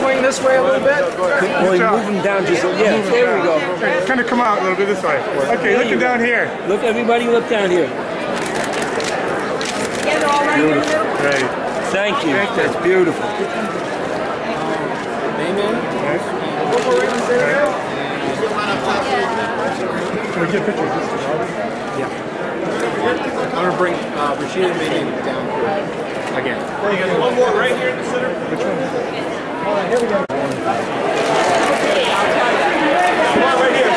swing this way a little bit? Well, you move them down just yeah. There we go. Okay, kind of come out a little bit this way. Okay, looking down here. Look, everybody, look down here. Beautiful. Great. Thank you. That's beautiful. Amen. Can we get a picture of this? Yeah. I'm going to bring Rashida and Maybe down again. One more right here in the center. Which one? All right, here we go. Come on, right here.